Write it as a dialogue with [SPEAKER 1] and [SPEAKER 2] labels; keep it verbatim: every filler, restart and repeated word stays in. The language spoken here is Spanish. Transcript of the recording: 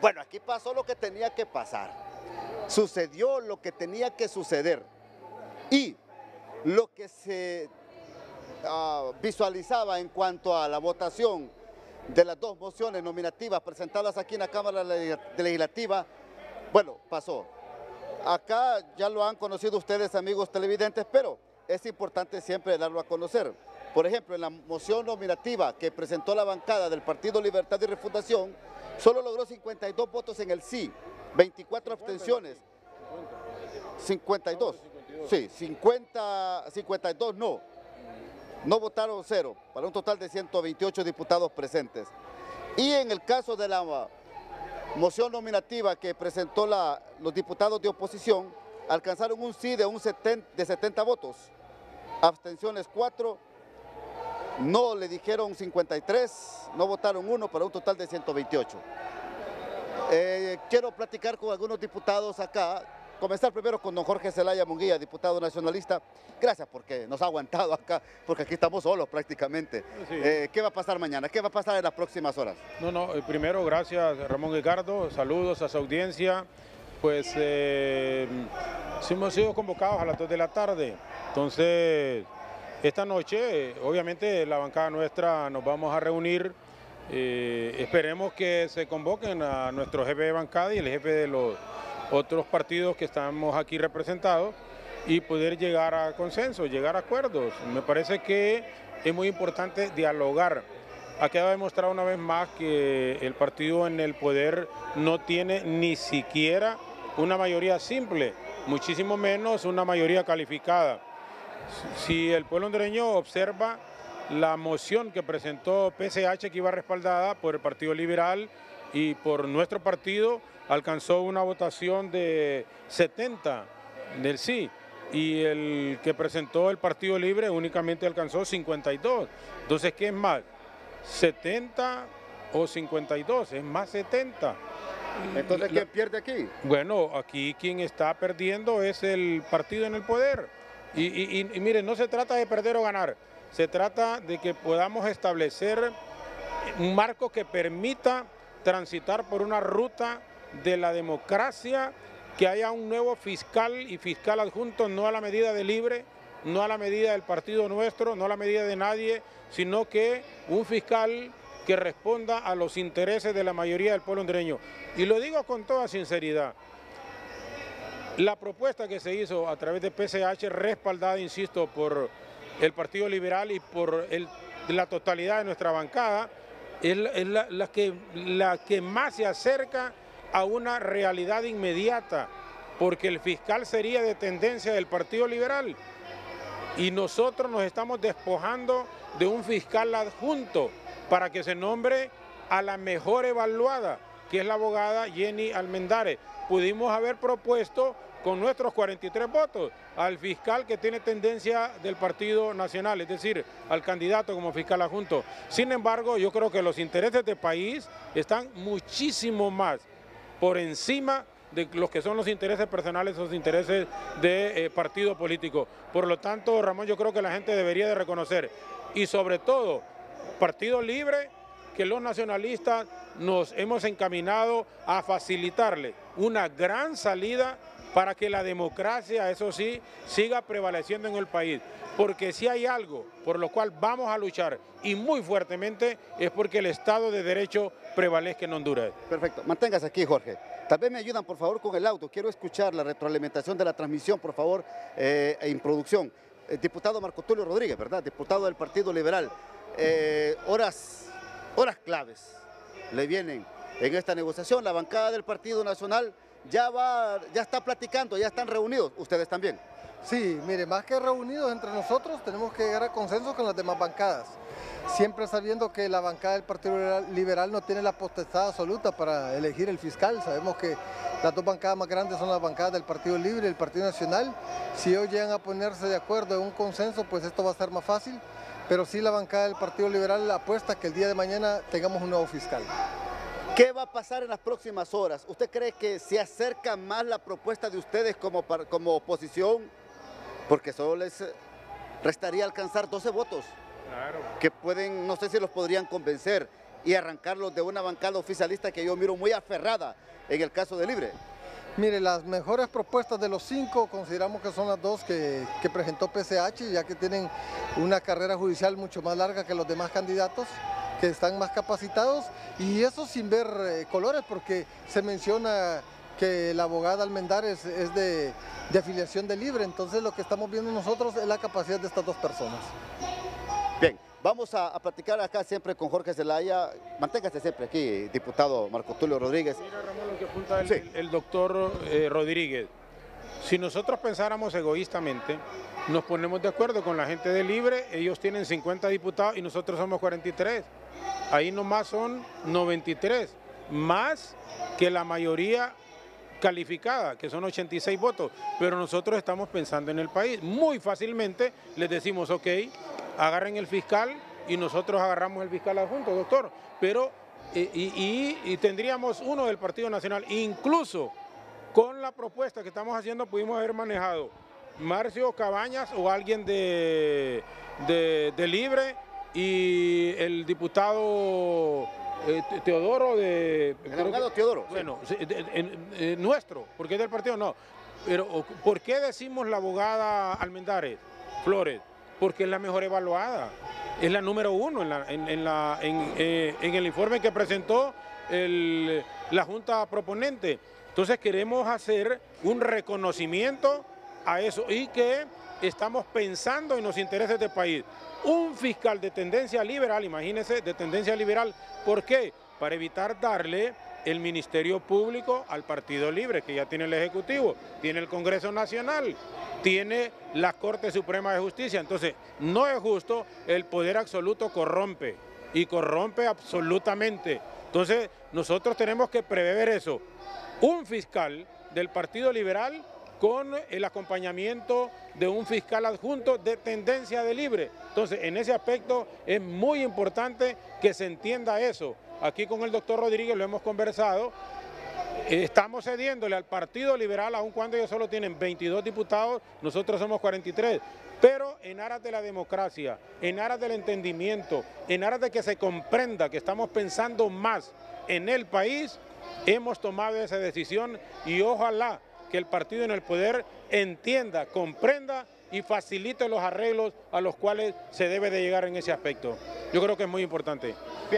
[SPEAKER 1] Bueno, aquí pasó lo que tenía que pasar. Sucedió lo que tenía que suceder. Y lo que se uh, visualizaba en cuanto a la votación de las dos mociones nominativas presentadas aquí en la Cámara Legislativa, bueno, pasó. Acá ya lo han conocido ustedes, amigos televidentes, pero es importante siempre darlo a conocer. Por ejemplo, en la moción nominativa que presentó la bancada del Partido Libertad y Refundación, solo logró cincuenta y dos votos en el sí, veinticuatro abstenciones, cincuenta y dos, sí, cincuenta, cincuenta y dos no, no votaron cero, para un total de ciento veintiocho diputados presentes. Y en el caso de la moción nominativa que presentó la, los diputados de oposición, alcanzaron un sí de, un setenta, de setenta votos, abstenciones cuatro, no le dijeron cincuenta y tres, no votaron uno, para un total de ciento veintiocho. Eh, quiero platicar con algunos diputados acá, comenzar primero con don Jorge Zelaya Munguía, diputado nacionalista. Gracias porque nos ha aguantado acá, porque aquí estamos solos prácticamente. Sí. Eh, ¿Qué va a pasar mañana? ¿Qué va a pasar en las próximas horas?
[SPEAKER 2] No, no, primero gracias Ramón Ricardo, saludos a su audiencia. Pues eh, hemos sido convocados a las dos de la tarde, entonces esta noche obviamente la bancada nuestra nos vamos a reunir. Eh, esperemos que se convoquen a nuestro jefe de bancada y el jefe de los otros partidos que estamos aquí representados y poder llegar a consenso, llegar a acuerdos. Me parece que es muy importante dialogar. Ha quedado demostrado una vez más que el partido en el poder no tiene ni siquiera una mayoría simple, muchísimo menos una mayoría calificada. Si el pueblo hondureño observa la moción que presentó P C H, que iba respaldada por el Partido Liberal y por nuestro partido, alcanzó una votación de setenta del sí, y el que presentó el Partido Libre únicamente alcanzó cincuenta y dos. Entonces, ¿qué es más? ¿setenta o cincuenta y dos? Es más setenta.
[SPEAKER 1] Entonces, ¿quién pierde aquí?
[SPEAKER 2] Bueno, aquí quien está perdiendo es el partido en el poder. Y, y, y, y miren, no se trata de perder o ganar, se trata de que podamos establecer un marco que permita transitar por una ruta de la democracia, que haya un nuevo fiscal y fiscal adjunto, no a la medida de Libre, no a la medida del partido nuestro, no a la medida de nadie, sino que un fiscal que responda a los intereses de la mayoría del pueblo hondureño. Y lo digo con toda sinceridad, la propuesta que se hizo a través de P C H, respaldada, insisto, por el Partido Liberal y por el, la totalidad de nuestra bancada, es, la, es la, la, que, la que más se acerca a una realidad inmediata, porque el fiscal sería de tendencia del Partido Liberal y nosotros nos estamos despojando de un fiscal adjunto para que se nombre a la mejor evaluada, que es la abogada Jenny Almendares. Pudimos haber propuesto con nuestros cuarenta y tres votos al fiscal que tiene tendencia del Partido Nacional, es decir, al candidato como fiscal adjunto. Sin embargo, yo creo que los intereses del país están muchísimo más por encima de los que son los intereses personales, los intereses de eh, partido político. Por lo tanto, Ramón, yo creo que la gente debería de reconocer, y sobre todo, Partido Libre, que los nacionalistas nos hemos encaminado a facilitarle una gran salida para que la democracia, eso sí, siga prevaleciendo en el país. Porque si hay algo por lo cual vamos a luchar, y muy fuertemente, es porque el Estado de Derecho prevalezca en Honduras.
[SPEAKER 1] Perfecto, manténgase aquí, Jorge. Tal vez me ayudan, por favor, con el audio. Quiero escuchar la retroalimentación de la transmisión, por favor, eh, en producción. El diputado Marco Tulio Rodríguez, ¿verdad? Diputado del Partido Liberal. Eh, horas, horas claves le vienen en esta negociación. La bancada del Partido Nacional ya va, ya está platicando, ya están reunidos. ¿Ustedes también?
[SPEAKER 3] Sí, mire, más que reunidos entre nosotros, tenemos que llegar a consenso con las demás bancadas. Siempre sabiendo que la bancada del Partido Liberal no tiene la potestad absoluta para elegir el fiscal. Sabemos que las dos bancadas más grandes son las bancadas del Partido Libre y el Partido Nacional. Si ellos llegan a ponerse de acuerdo en un consenso, pues esto va a ser más fácil. Pero sí, la bancada del Partido Liberal apuesta que el día de mañana tengamos un nuevo fiscal.
[SPEAKER 1] ¿Qué va a pasar en las próximas horas? ¿Usted cree que se acerca más la propuesta de ustedes como, como oposición? Porque solo les restaría alcanzar doce votos.
[SPEAKER 2] Claro.
[SPEAKER 1] Que pueden, no sé si los podrían convencer y arrancarlos de una bancada oficialista que yo miro muy aferrada en el caso de Libre?
[SPEAKER 3] Mire, las mejores propuestas de los cinco consideramos que son las dos que, que presentó P C H, ya que tienen una carrera judicial mucho más larga que los demás candidatos, que están más capacitados, y eso sin ver eh, colores, porque se menciona que la abogada Almendares es de, de afiliación de Libre, entonces lo que estamos viendo nosotros es la capacidad de estas dos personas.
[SPEAKER 1] Bien, vamos a, a platicar acá siempre con Jorge Zelaya. Manténgase siempre aquí, diputado Marco Tulio Rodríguez.
[SPEAKER 2] Mira, Ramón, lo que apunta el,
[SPEAKER 1] Sí.
[SPEAKER 2] el, el doctor eh, Rodríguez. Si nosotros pensáramos egoístamente, nos ponemos de acuerdo con la gente de Libre, ellos tienen cincuenta diputados y nosotros somos cuarenta y tres. Ahí nomás son noventa y tres, más que la mayoría calificada, que son ochenta y seis votos, pero nosotros estamos pensando en el país. Muy fácilmente les decimos, ok, agarren el fiscal y nosotros agarramos el fiscal adjunto, doctor, pero y, y, y tendríamos uno del Partido Nacional. Incluso con la propuesta que estamos haciendo pudimos haber manejado Marcio Cabañas o alguien de, de, de Libre y el diputado eh, Teodoro de...
[SPEAKER 1] El abogado Teodoro.
[SPEAKER 2] Bueno, sí, de, de, de, de, nuestro, porque es del partido, no. Pero ¿por qué decimos la abogada Almendares Flores? Porque es la mejor evaluada, es la número uno en, la, en, en, la, en, eh, en el informe que presentó el, la Junta Proponente. Entonces queremos hacer un reconocimiento a eso y que estamos pensando en los intereses del país. Un fiscal de tendencia liberal, imagínense, de tendencia liberal, ¿por qué? Para evitar darle el Ministerio Público al Partido Libre, que ya tiene el Ejecutivo, tiene el Congreso Nacional, tiene la Corte Suprema de Justicia. Entonces, no es justo, el poder absoluto corrompe, y corrompe absolutamente. Entonces, nosotros tenemos que prever eso. Un fiscal del Partido Liberal con el acompañamiento de un fiscal adjunto de tendencia de Libre. Entonces, en ese aspecto es muy importante que se entienda eso. Aquí con el doctor Rodríguez lo hemos conversado. Estamos cediéndole al Partido Liberal, aun cuando ellos solo tienen veintidós diputados, nosotros somos cuarenta y tres. Pero en aras de la democracia, en aras del entendimiento, en aras de que se comprenda que estamos pensando más en el país, hemos tomado esa decisión y ojalá que el partido en el poder entienda, comprenda y facilite los arreglos a los cuales se debe de llegar en ese aspecto. Yo creo que es muy importante.